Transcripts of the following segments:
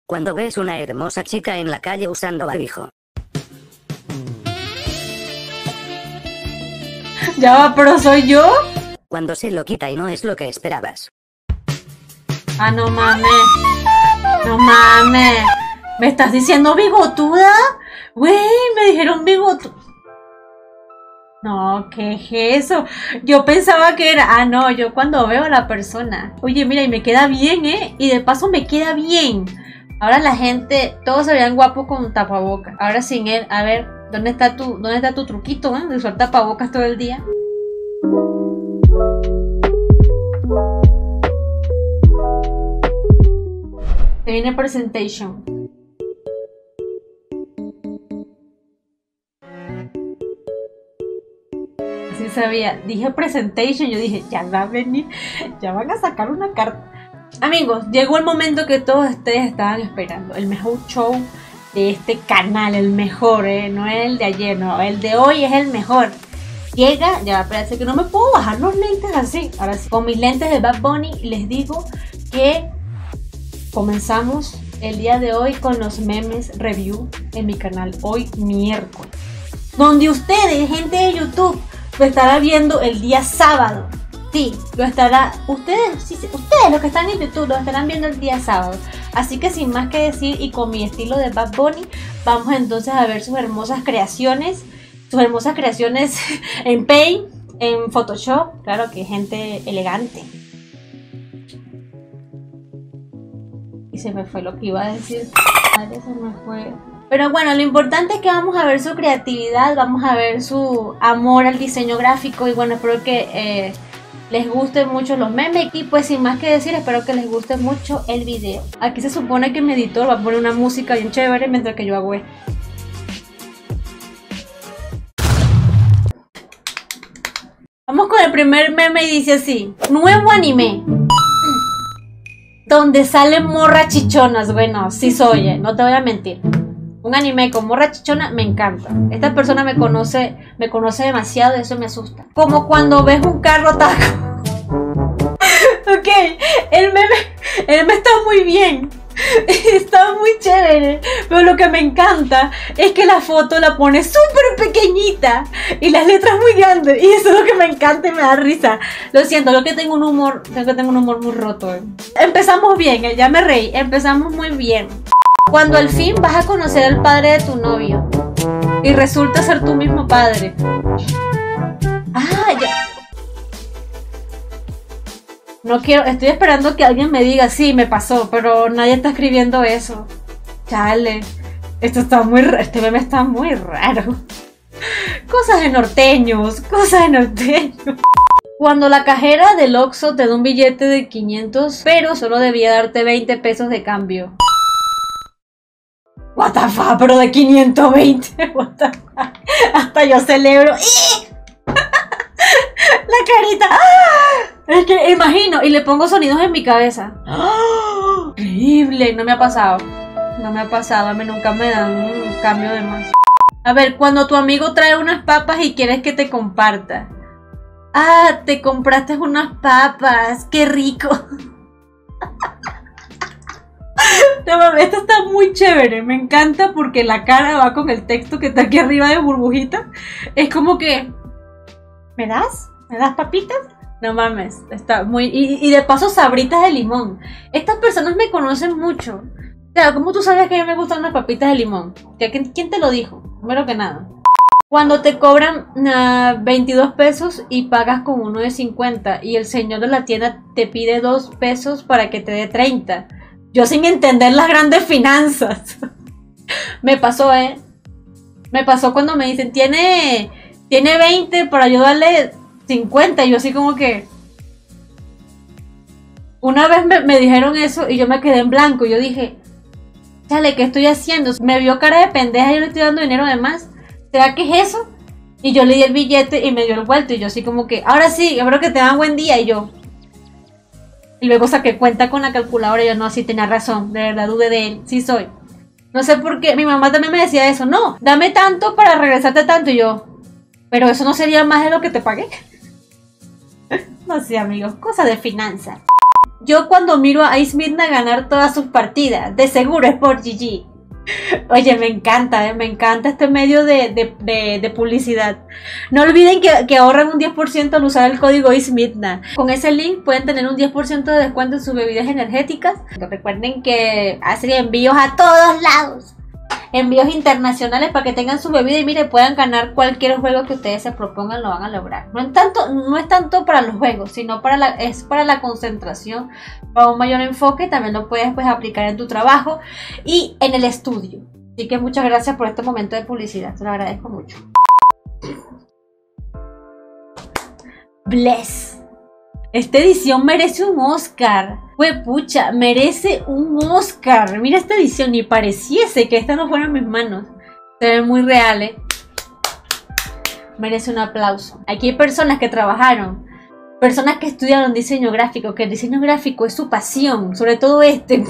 Cuando ves una hermosa chica en la calle usando barbijo. Ya va, pero soy yo. Cuando se lo quita y no es lo que esperabas. Ah, no mames. No mames. ¿Me estás diciendo bigotuda? Güey, me dijeron bigotuda. No, ¿qué es eso? Yo pensaba que era... Ah, no, yo cuando veo a la persona. Oye, mira, y me queda bien, ¿eh? Y de paso me queda bien. Ahora la gente, todos se veían guapos con tapabocas. Ahora sin él, a ver, ¿dónde está tu truquito, de usar tapabocas todo el día? Se viene presentation. Así sabía. Dije presentation, yo dije, ya va a venir, ya van a sacar una carta. Amigos, llegó el momento que todos ustedes estaban esperando. El mejor show de este canal, el mejor, no el de ayer, no, el de hoy es el mejor. Llega, ya parece que no me puedo bajar los lentes así. Ahora sí, con mis lentes de Bad Bunny les digo que comenzamos el día de hoy con los memes review en mi canal, hoy miércoles. Donde ustedes, gente de YouTube, lo estará viendo el día sábado. Sí, lo estará, ustedes los que están en YouTube lo estarán viendo el día sábado. Así que sin más que decir y con mi estilo de Bad Bunny, vamos entonces a ver sus hermosas creaciones en Paint, en Photoshop, claro que gente elegante. Y se me fue lo que iba a decir, madre, se me fue. Pero bueno, lo importante es que vamos a ver su creatividad, vamos a ver su amor al diseño gráfico y bueno, espero que les gusten mucho los memes y pues sin más que decir, espero que les guste mucho el video. Aquí se supone que mi editor va a poner una música bien chévere mientras que yo hago esto. Vamos con el primer meme y dice así: nuevo anime donde salen morras chichonas. Bueno, sí soy, no te voy a mentir. Un anime con morra chichona me encanta. Esta persona me conoce demasiado, eso me asusta. Como cuando ves un carro taco. Ok, el meme está muy bien. Está muy chévere. Pero lo que me encanta es que la foto la pone súper pequeñita y las letras muy grandes. Y eso es lo que me encanta y me da risa. Lo siento, tengo que tengo un humor muy roto. Empezamos bien, ya me reí. Empezamos muy bien. Cuando al fin vas a conocer al padre de tu novio y resulta ser tu mismo padre. Ah, ya. No quiero, estoy esperando que alguien me diga, sí, me pasó, pero nadie está escribiendo eso. Chale, este meme está muy raro. Cosas de norteños. Cuando la cajera del Oxxo te da un billete de 500, pero solo debía darte 20 pesos de cambio. What the fuck, pero de 520, what the fuck. Hasta yo celebro. La carita. Es que imagino y le pongo sonidos en mi cabeza. Increíble, no me ha pasado. A mí nunca me dan un cambio de más. A ver, cuando tu amigo trae unas papas y quieres que te comparta. Ah, te compraste unas papas, qué rico. No mames, esto está muy chévere, me encanta porque la cara va con el texto que está aquí arriba de burbujita. Es como que, ¿me das? ¿Me das papitas? No mames, está muy... Y de paso sabritas de limón. Estas personas me conocen mucho. Claro, ¿cómo tú sabes que a mí me gustan las papitas de limón? ¿Quién te lo dijo? Primero que nada. Cuando te cobran 22 pesos y pagas con uno de 50 y el señor de la tienda te pide 2 pesos para que te dé 30. Yo sin entender las grandes finanzas. Me pasó, Me pasó cuando me dicen, tiene 20 para yo darle 50. Y yo así como que... Una vez me dijeron eso y yo me quedé en blanco. Yo dije, chale, ¿qué estoy haciendo? Me vio cara de pendeja y yo le estoy dando dinero de más. ¿Será que es eso? Y yo le di el billete y me dio el vuelto. Y yo así como que, ahora sí, espero que te dan buen día. Y yo... Y luego saqué cuenta con la calculadora y yo, no, sí tenía razón, de verdad dudé de él, sí soy. No sé por qué, mi mamá también me decía eso, no, dame tanto para regresarte tanto y yo, pero eso no sería más de lo que te pagué. No sé amigos, cosa de finanzas. Yo cuando miro a Ice Midnight ganar todas sus partidas, de seguro es por GG. Oye, me encanta este medio de publicidad. No olviden que ahorran un 10% al usar el código Ice Midnight. Con ese link pueden tener un 10% de descuento en sus bebidas energéticas. Recuerden que hacen envíos a todos lados. Envíos internacionales para que tengan su bebida y mire, puedan ganar cualquier juego que ustedes se propongan, lo van a lograr. No es tanto para los juegos, sino es para la concentración, para un mayor enfoque. También lo puedes pues aplicar en tu trabajo y en el estudio. Así que muchas gracias por este momento de publicidad, te lo agradezco mucho. Bless. Esta edición merece un Oscar. Pucha, merece un Oscar. Mira esta edición, ni pareciese que esta no fuera en mis manos. Se ven muy reales. Merece un aplauso. Aquí hay personas que trabajaron, personas que estudiaron diseño gráfico, que el diseño gráfico es su pasión, sobre todo este.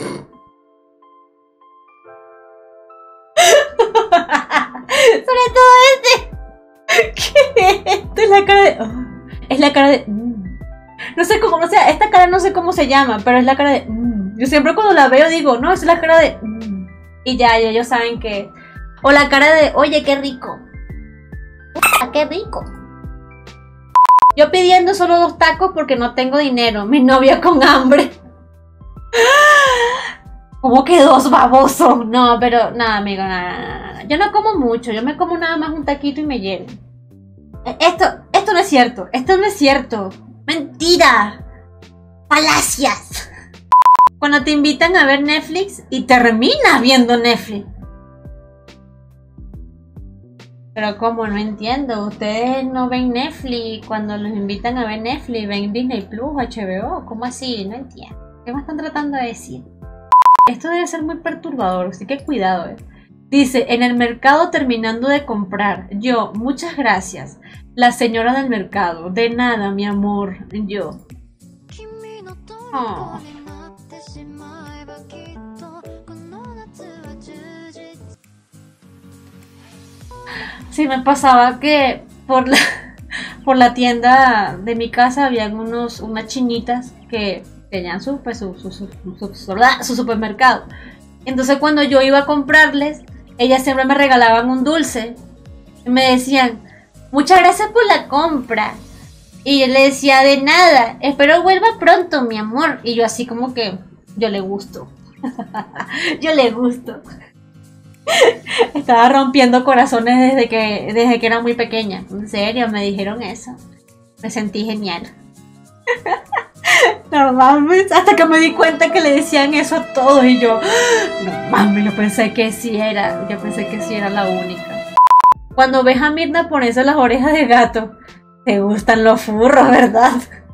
Sobre todo este. ¿Qué es esto? Es la cara de... Oh, es la cara de... No sé cómo, o sea, esta cara no sé cómo se llama, pero es la cara de... Yo siempre cuando la veo digo, no, es la cara de... Y ya ellos saben que... O la cara de, oye, qué rico. Qué rico. Yo pidiendo solo 2 tacos porque no tengo dinero. Mi novia con hambre. ¿Cómo que 2, baboso? No, pero nada, amigo, nada. Yo no como mucho, yo me como nada más un taquito y me lleno. Esto no es cierto, esto no es cierto. ¡Mentira! ¡Falacias! Cuando te invitan a ver Netflix y terminas viendo Netflix. Pero ¿cómo? No entiendo. Ustedes no ven Netflix cuando los invitan a ver Netflix, ven Disney Plus, HBO. ¿Cómo así? No entiendo. ¿Qué me están tratando de decir? Esto debe ser muy perturbador, así que cuidado, Dice, en el mercado terminando de comprar. Yo, muchas gracias. La señora del mercado. De nada, mi amor. Yo. Oh. Sí, me pasaba que por la tienda de mi casa habían unas chinitas que tenían su supermercado. Entonces cuando yo iba a comprarles, ellas siempre me regalaban un dulce. Y me decían, muchas gracias por la compra. Y yo le decía, de nada, espero vuelva pronto, mi amor. Y yo así como que, yo le gusto. Yo le gusto. Estaba rompiendo corazones desde que era muy pequeña. En serio, me dijeron eso. Me sentí genial. No mames, hasta que me di cuenta que le decían eso a todos y yo, no mames, yo pensé que sí era la única. Cuando ves a Mirna ponerse las orejas de gato, te gustan los furros, ¿verdad?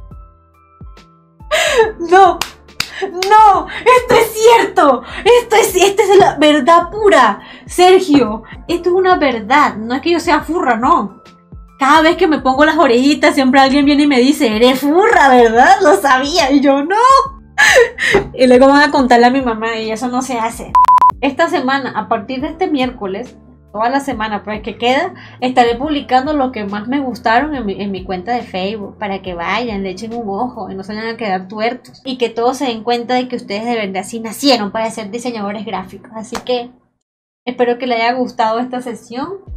No, esto es cierto, esta es la verdad pura, Sergio, esto es una verdad, no es que yo sea furra, no. Cada vez que me pongo las orejitas, siempre alguien viene y me dice, eres furra, ¿verdad? Lo sabía. Y yo, no. Y luego van a contarle a mi mamá y eso no se hace. Esta semana, a partir de este miércoles, toda la semana, pues que queda, estaré publicando lo que más me gustaron en mi cuenta de Facebook. Para que vayan, le echen un ojo y no se vayan a quedar tuertos. Y que todos se den cuenta de que ustedes de verdad sí nacieron para ser diseñadores gráficos. Así que espero que les haya gustado esta sesión.